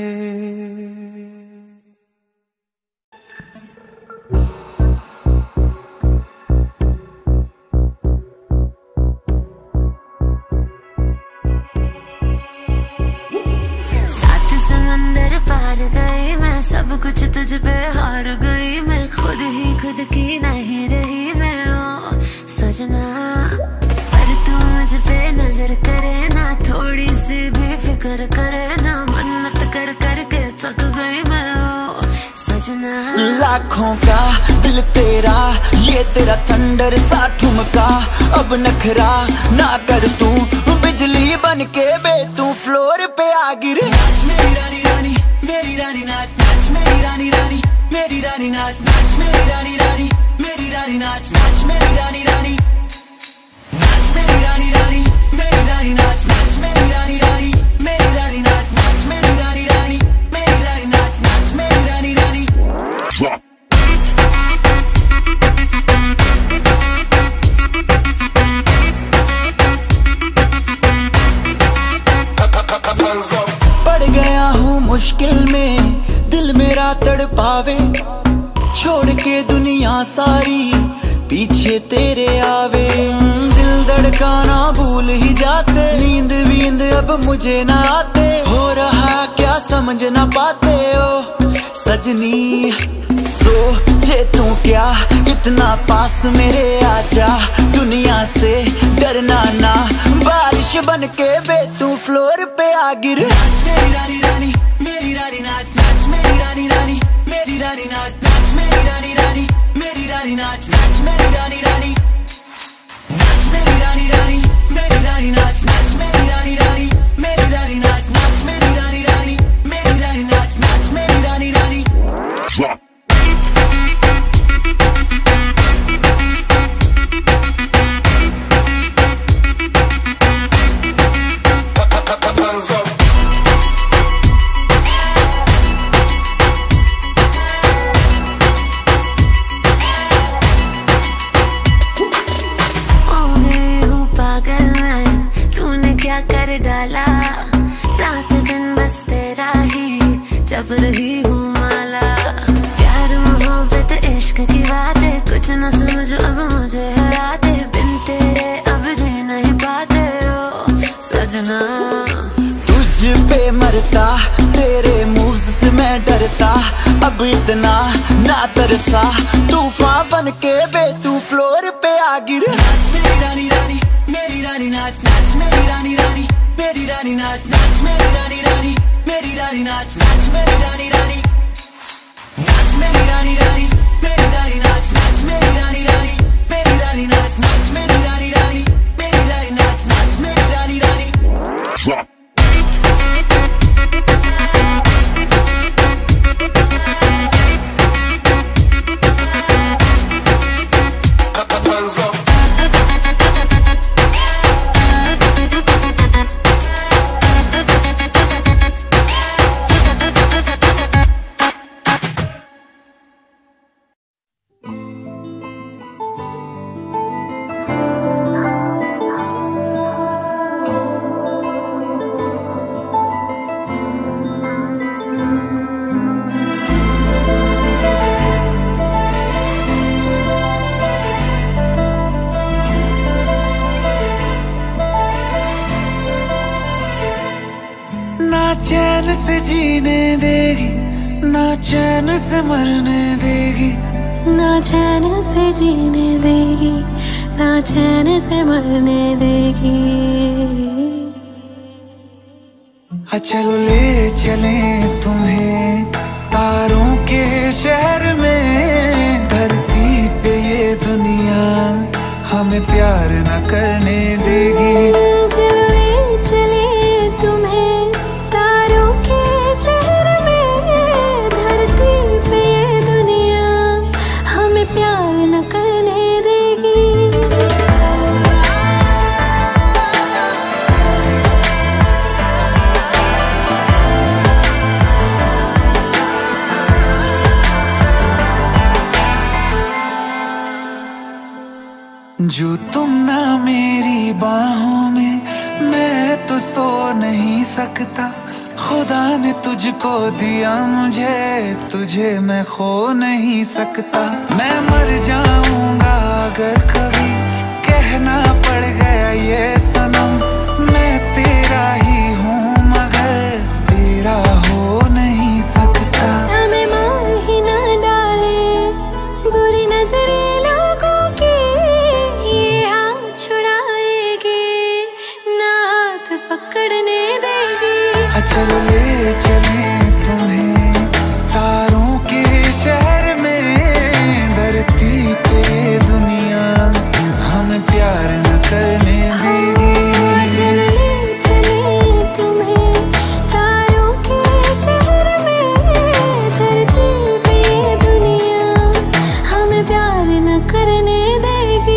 सात समंदर पार गई मैं, सब कुछ तुझ पे हार गई मैं, खुद ही खुद की नहीं रही मैं ओ सजना। पर तू मुझ पे नजर करे ना, थोड़ी सी भी फिक्र करे ना, मन्नत कर कर के थक गई मैं ओ सजना।
लाखों का दिल तेरा, ये तेरा थंडर सा ठुमका, अब नखरा ना कर तू, बिजली बन के बे तू फ्लोर पे आ गिर। नाच मेरी रानी रानी मेरी रानी नाच, नाच मेरी रानी रानी मेरी रानी नाच, नाच मेरी रानी रानी मेरी रानी नाच, नाच मेरी रानी रानी नाच मेरी रानी रानी मेरी रानी नाच, नाच मेरी रानी रानी मेरी रानी नाच, नाच मेरी रानी रानी मेरी रानी नाच, नाच मेरी रानी रानी। पड़ गया हूँ मुश्किल में, दिल मेरा तड़पावे, छोड़ के दुनिया सारी पीछे तेरे आवे। दिल धड़काना भूल ही जाते, नींद वींद अब मुझे ना आते, हो रहा क्या समझ ना पाते ओ सजनी। सोचे तू क्या इतना पास मेरे आजा, दुनिया से डरना ना, बारिश बन के बे तू फ्लोर पे आ गिर। नाच मेरी रानी रानी मेरी रानी नाच, नाच मेरी रानी रानी मेरी रानी नाच, नाच मेरी रानी रानी मेरी रानी नाच, नाच मेरी रानी रानी नाच मेरी रानी रानी मेरी रानी नाच, नाच मेरी रानी रानी मेरी रानी नाच, नाच मेरी रानी रानी मेरी रानी नाच, नाच मेरी रानी रानी। कर डाला रात दिन बस तेरा ही जब रही हूँ माला, प्यार मोहब्बत इश्क की बातें कुछ न समझो अब मुझे हराते, बिन तेरे अब जी नहीं पाते ओ सजना। तुझ पे मरता तेरे मूव्स से मैं डरता, अब इतना ना तरसा, तूफान बन के बे तू फ्लोर पे आ गिर। नाच मेरी रानी रानी मेरी रानी नाच, नाच मेरी रानी रानी मेरी रानी नाच, नाच मेरी रानी रानी मेरी रानी नाच, नाच मेरी रानी रानी नाच मेरी रानी रानी मेरी रानी नाच, नाच मेरी रानी रानी मेरी रानी नाच, नाच मेरी रानी रानी मेरी रानी नाच, नाच मेरी रानी रानी।
जीने देगी, ना चैन से मरने देगी,
ना चैन से जीने देगी, ना चैन से मरने देगी।
चलो ले चले तुम्हें तारों के शहर में, धरती पे ये दुनिया हमें प्यार न करने देगी।
चलो ले चले तुम्हें तारों के शहर में, धरती पे ये दुनिया हमें प्यार न करने देगी।
जो तुम ना मेरी बाहों में, मैं तो सो नहीं सकता। खुदा ने तुझको दिया मुझे, तुझे मैं खो नहीं सकता। मैं मर जाऊंगा अगर कभी कहना पड़ गया ये सनम, मैं तेरा ही हूँ मगर तेरा हो नहीं सकता।
हमें मार ही ना डाले बुरी नजरें लोगों की, ये हाथ छुड़ाएगी ना हाथ पकड़ने देगी।
चलो ले चले तुम्हें तारों के शहर में, धरती पे दुनिया हमें प्यार न करने देगी।
चलो ले चले तुम्हें तारों के शहर में, धरती पे दुनिया हमें प्यार न करने देगी।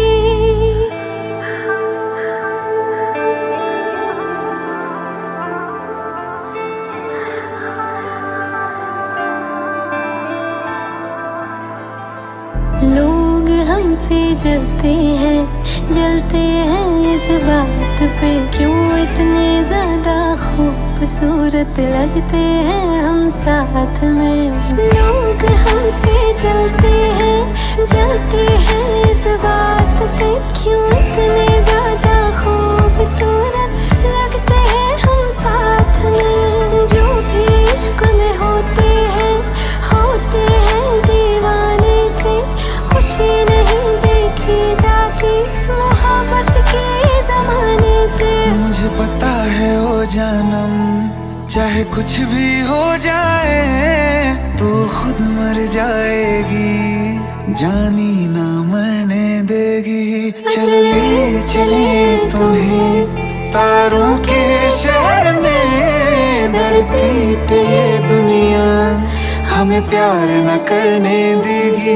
लोग हमसे जलते हैं, जलते हैं इस बात पे, क्यों इतने ज्यादा खूबसूरत लगते हैं हम साथ में। लोग हमसे जलते हैं, जलते हैं इस बात पे, क्यों इतने ज्यादा खूबसूरत लगते हैं हम साथ में। जो भी इश्क में होते हैं, होते हैं दीवाने से, खुशी नहीं देखी जाती मोहब्बत के जमाने से।
मुझे पता है ओ जानम, चाहे कुछ भी हो जाए तू खुद मर जाएगी, जानी ना मरने देगी। चलो ले चले तुम्हें तारों के शहर में, धरती पे ये दुनिया हमें प्यार न करने देगी।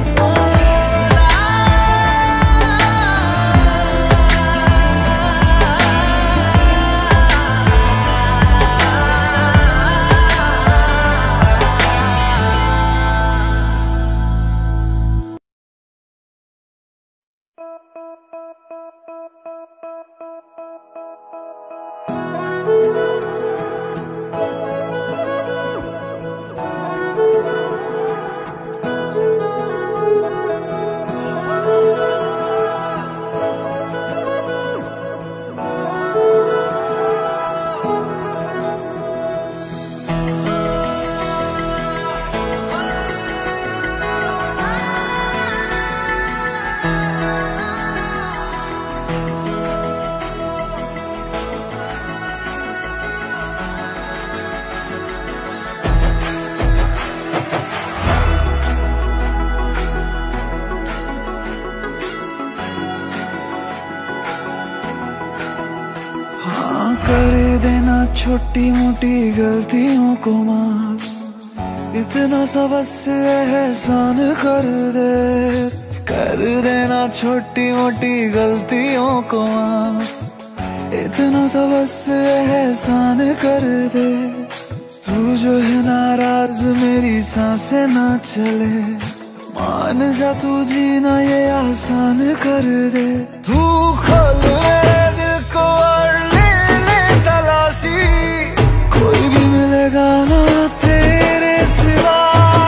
कर देना छोटी मोटी गलतियों को माफ, इतना सा बस एहसान कर दे। कर देना छोटी मोटी गलतियों को माफ, इतना सा बस एहसान कर दे। तू जो है नाराज मेरी सांसें ना चले, मान जा तू जीना ये आसान कर दे। तू खोल मेरे दिल को और ले ले तलाशी, कोई भी मिलेगा ना तेरे सिवा।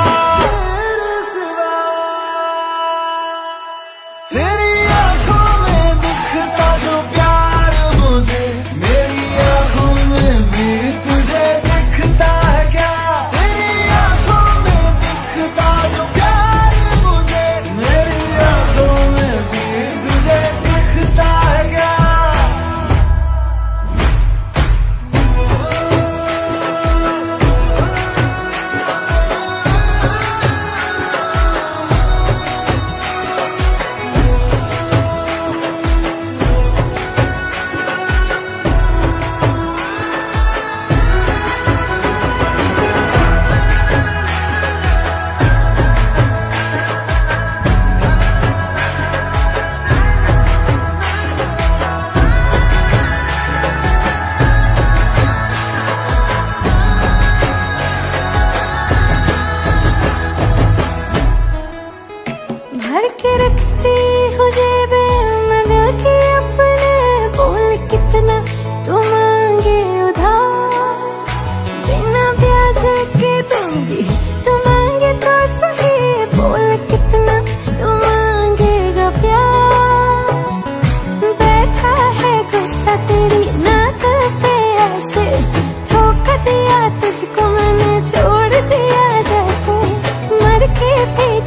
तेरी आंखों में दिखता जो प्यार मुझे, मेरी आंखों में भी तुझे दिखता है क्या?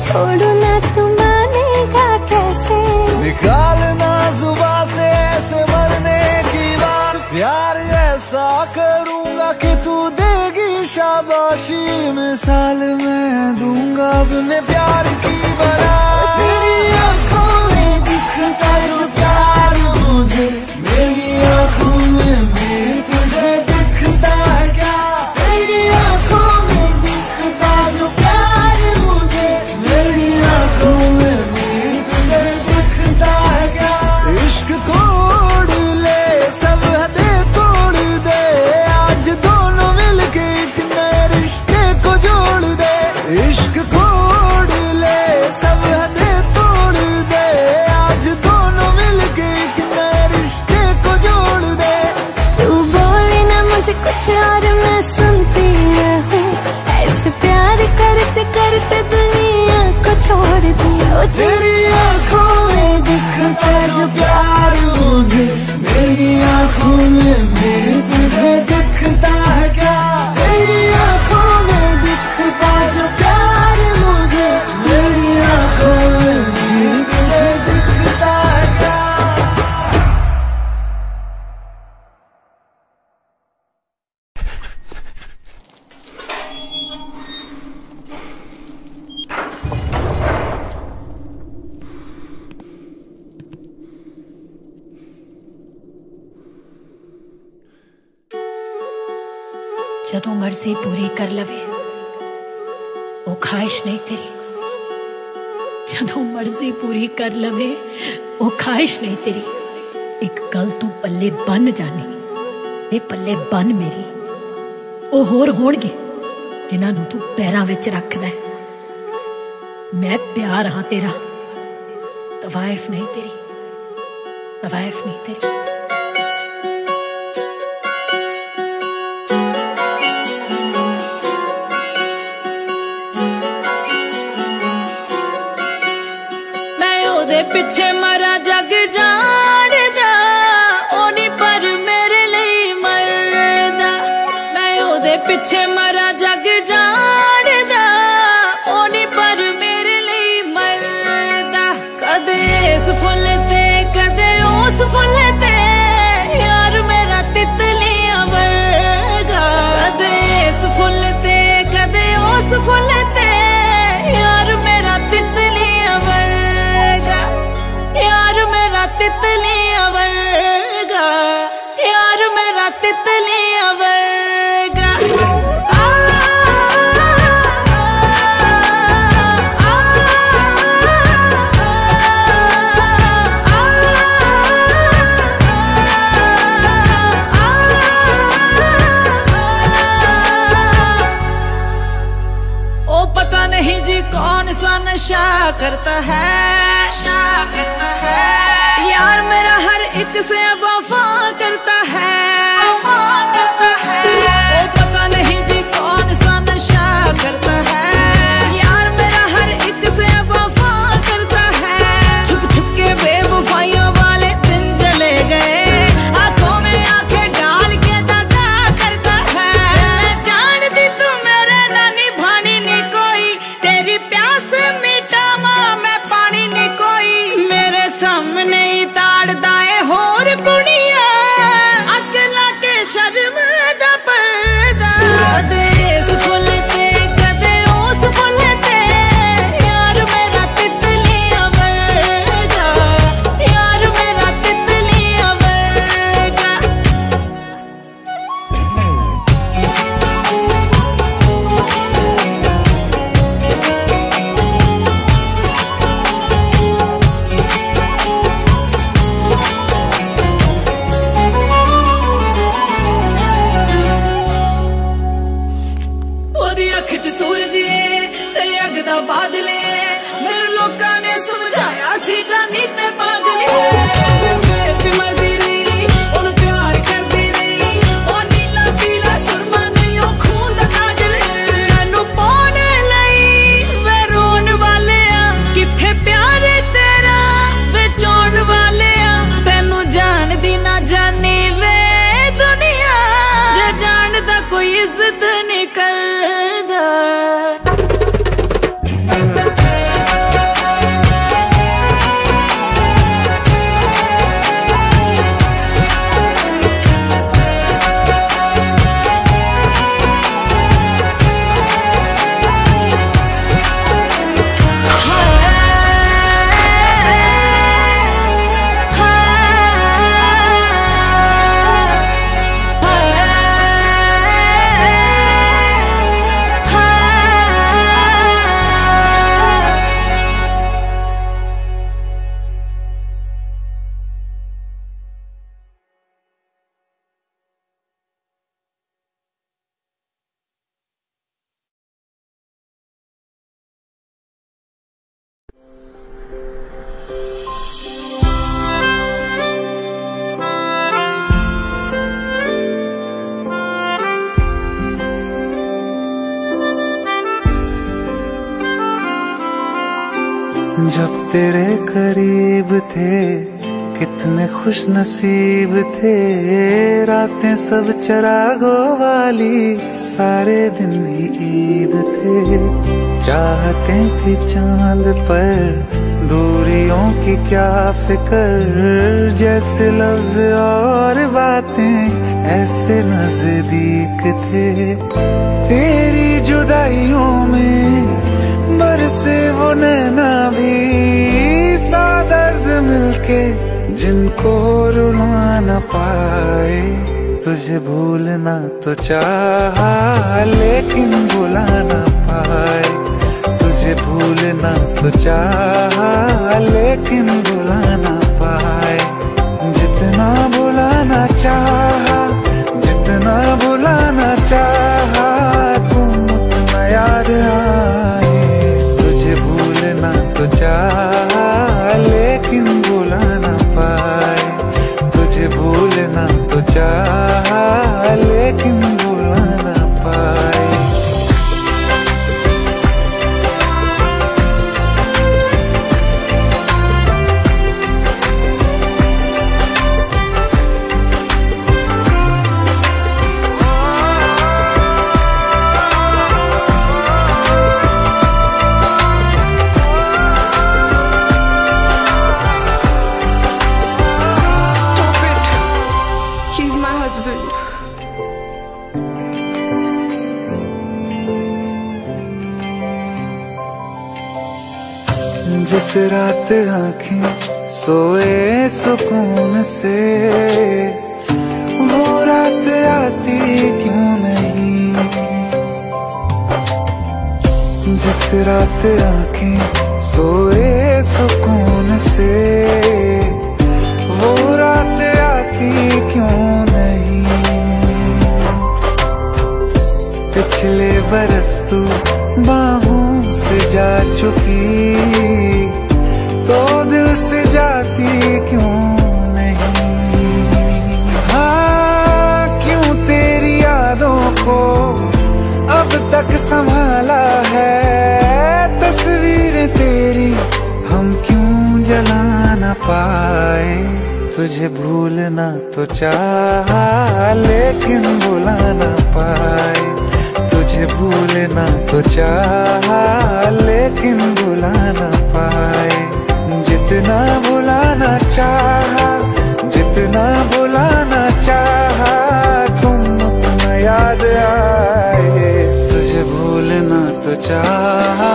छोड़ू ना तू मानेगा कैसे,
निकालना जुबान से ऐसे मरने की बात, प्यार ऐसा करूंगा कि तू देगी शाबाशी, मिसाल मैं दूंगा अपने प्यार की बारात। तेरी आंखों में दिखता जो प्यार मुझे, मेरी आंखों में भी तुझे दिखता है क्या, तेरी आंखों में दिखता जो प्यार मुझे, मेरी आंखों में भी तुझे दिखता है क्या। इश्क कोड़ ले सब हदें तोड़ दे, आज दोनों मिलके एक नए रिश्ते को जोड़ दे, इश्क कोड़ ले सब हदें तोड़ दे, आज दोनों मिलके एक नए रिश्ते को जोड़ दे।
तू बोले ना मुझे कुछ और मैं सुनती रहूं, ऐसे प्यार करते करते दुनिया को छोड़ दिया।
तेरी आंखों में दिखता जो प्यार मुझे, मेरी आंखों में भी तुझे दिखता है क्या, तेरी आंखों में दिखता जो प्यार मुझे, मेरी आंखों में भी तुझे दिखता है क्या।
जदों मर्जी पूरी कर लवे वो ख्वाहिश नहीं तेरी, जदों मर्जी पूरी कर लवे वो ख्वाहिश नहीं तेरी। एक गल तू पल्ले बन जानी, ये पल्ले बन मेरी, वो होर होणगे जिन्हां नूं तू पैरां विच रखदा है। मैं प्यार हाँ तेरा, तवाइफ नहीं तेरी, तवाइफ नहीं तेरी।
पिछे मरा जग जान दा, ओनी पर मेरे लिए मरदा, मैं ओदे पिछे मरा जग जान दा, ओनी पर मेरे लिए मरदा। कदे इस फुल ते कदे उस फुल ते, यार मेरा तितलियां वर्गा, कदे इस फुल ते कदे उस फुल ते, यार मेरा तितलियां वर्गा, यार मेरा तितलियां वर्गा, यार मेरा तितलियां वर्गा। ओ पता नहीं जी कौन सा नशा करता है, नशा करता है, यार मेरा हर एक से वफा करता है, वफा करता है। ओ पता नहीं जी कौन सा नशा करता है, यार मेरा हर एक से वफा करता है। छुप छुप के बेवफाइयों वाले दिन चले गए, आंखों में आंखें डाल के दगा करता है। मैं जानती तू मेरे ना निभानी नहीं कोई, तेरी प्यास मिटावा मैं पानी नहीं कोई, मेरे सामने ही ताड़दा है होर कुड़िया, अगला के शर्म दा पर्दा। कदे इस फुल ते कदे उस फुल ते, यार मेरा तितलियां वर्गा, यार मेरा तितलियां वर्गा। ओदी अख च सूरज है ते अग दा बादल है, मेरे लोकां ने समझाया सी जानी ते पागल है। फिर भी मरदी रही, ओनू प्यार करदी रही, ओ नीला पीला सुरमा नहीं ओ खून दा काजल है। मैनू पाने लई वे रोन वाले आ, किथे प्यार तेरा वे चोन वाले आ। तैनू जानदी ना जानी वे दुनिया, जे जानदा कोई इज्जत नहीं करदा।
जब तेरे करीब थे कितने खुश नसीब थे, रातें सब चरागों वाली, सारे दिन ही ईद थे। चाहते थी चांद पर दूरियों की क्या फिक्र, जैसे लफ्ज और बातें ऐसे नजदीक थे। तेरी जुदाइयों में बरसे वो नैना भी, सा दर्द मिलके जिनको रुला न पाए। तुझे भूलना तो चाहा लेकिन भुला न पाए, तुझे भूलना तो चाहा लेकिन भुला न पाए। जितना भुलाना चाहा, जितना भुलाना चाहा, तुम उतना याद आए। तुझे भूलना तो चाहा लेकिन भुला न पाए, तुझे भूलना तो चाहा लेकिन भुला न पाए। जिस रात आँखें सोए सुकून से, वो रात आती क्यों नहीं। जिस रात आँखें सोए सुकून से, वो रात आती क्यों नहीं। पिछले बरस तू बाहों से जा चुकी, तो दिल से जाती क्यों नहीं। हाँ क्यों तेरी यादों को अब तक संभाला है, तस्वीर तेरी हम क्यों जला न पाए। तुझे भूलना तो चाहा लेकिन भुला न पाए, तुझे भूलना तो चाहा लेकिन भुला न पाए। जितना भुलाना चाहा, जितना भुलाना चाहा, तुम उतना याद आए। तुझे भूलना तो चाहा,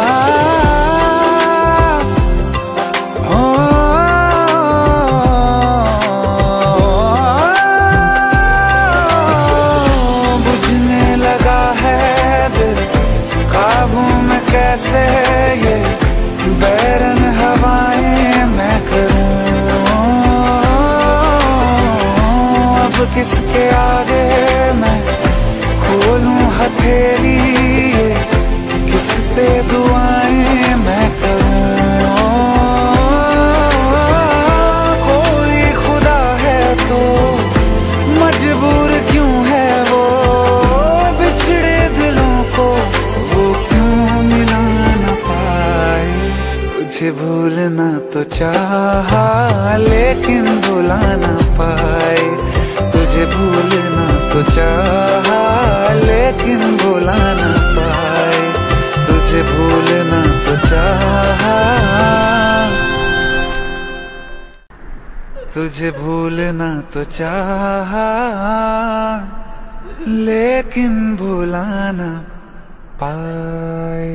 बुझने लगा है दिल काबू में कैसे, ये बैरन हवाएं मैं करूं। अब किसके आगे मैं खोलूं हथेली, किससे दुआएं मैं करूं। कोई खुदा है तो मजबूर क्यों है वो, बिछड़े दिलों को वो क्यों मिला न पाए। तुझे भूलना तो चाहा लेकिन भुला न पाए, तुझे भूलना तो चाहा लेकिन भुला न पाए। तुझे भूलना तो चाहा, तुझे भूलना तो चाहा लेकिन भुला न पाए।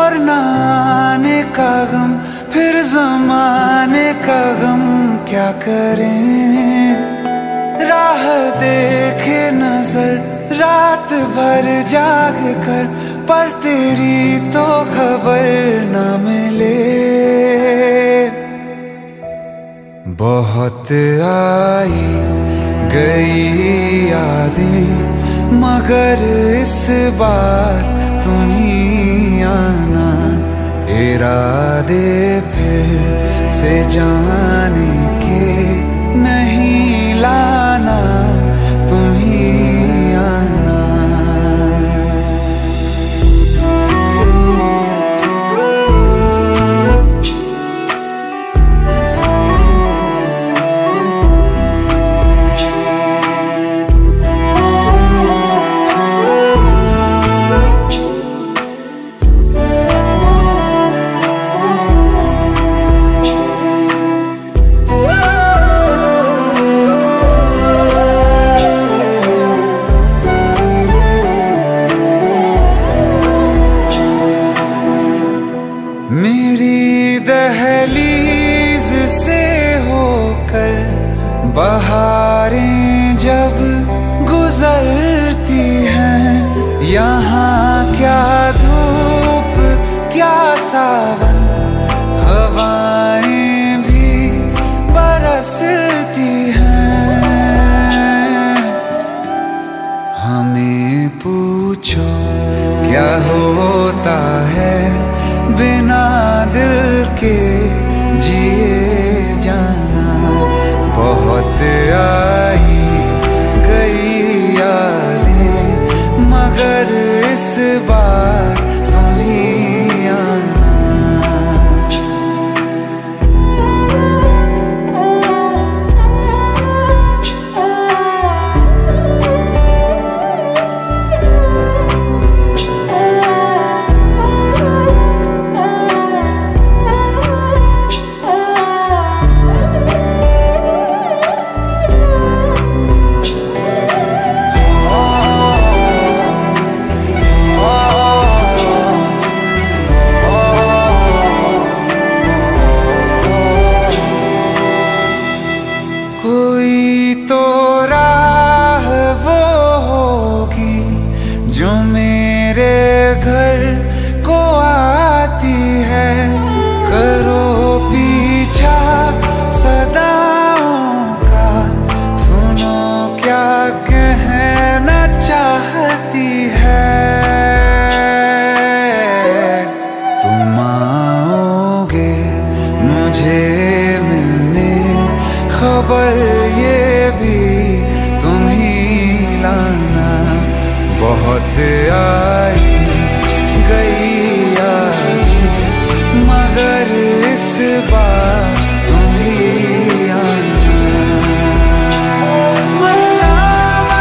और न आने का गम, फिर ज़माने का गम क्या करें। राह देखे नजर रात भर जाग कर, पर तेरी तो खबर न मिले। बहुत आई गई यादें, मगर इस बार तुम ही आना। इरादे फिर से जाने के नहीं लाना, तुम ही आना। मेरी दहलीज से होकर बहारें जब गुजरती हैं, यहाँ क्या धूप क्या सावन, हवाएं भी बरसती हैं। हमें पूछो क्या होता है बिना दिल के जिए जाना। बहुत आई गई यादें, मगर इस बार तुम ही आना। कोई तो राह वो होगी जो मेरे घर को आती है। करो पीछा सदाओं का, सुनो क्या कहना चाहती है। तुम आओगे मुझे मिलने, खबर ये भी तुम ही लाना। बहुत आई गई यादें, मगर इस बार तुम ही आना। मर जावा,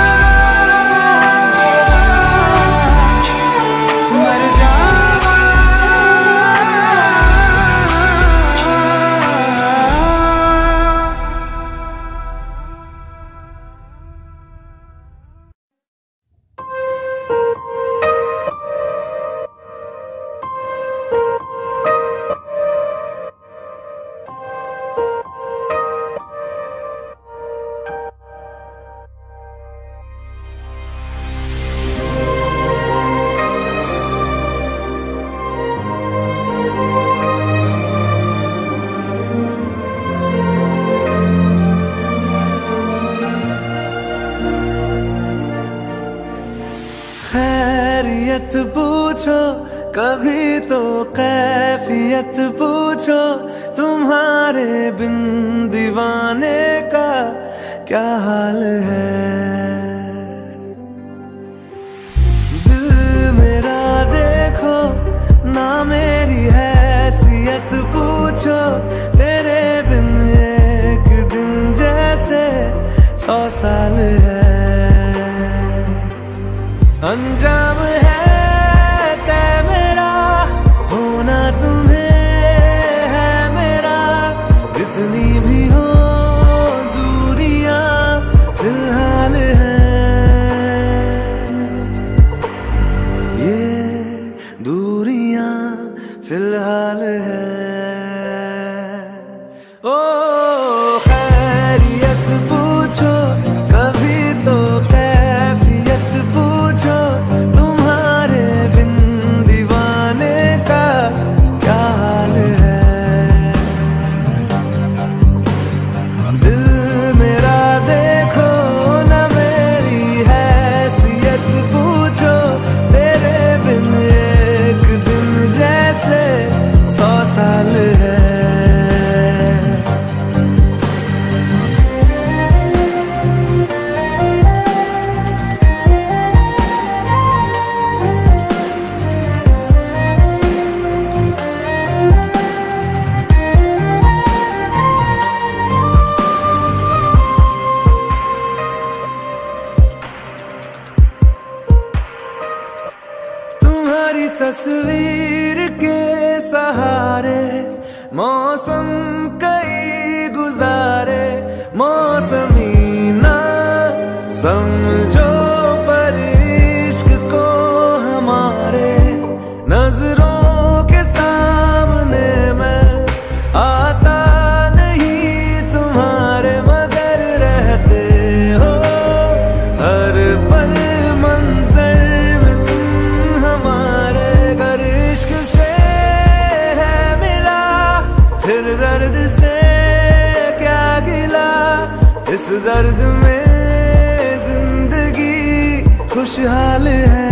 मर जावा।
खैरियत पूछो कभी तो कैफियत पूछो, तुम्हारे बिन दीवाने का क्या हाल है। दिल मेरा देखो ना मेरी हैसियत पूछो, तेरे बिन एक दिन जैसे सौ साल है। अंजाम है तय मेरा, होना तुम्हें है मेरा। जितनी भी हो दूरियां फिलहाल हैं, ये दूरियां तस्वीर के सहारे मौसम कई गुजारे, मौसमी ना समझो पर इश्क को हमारे, नजरों के सामने मैं आता नहीं तुम्हारे, मगर रहते हो हर पल मंजर में तुम हमारे। गर इश्क से है मिला फिर दर्द से क्या गिला, इस दर्द में जिंदगी खुशहाल है।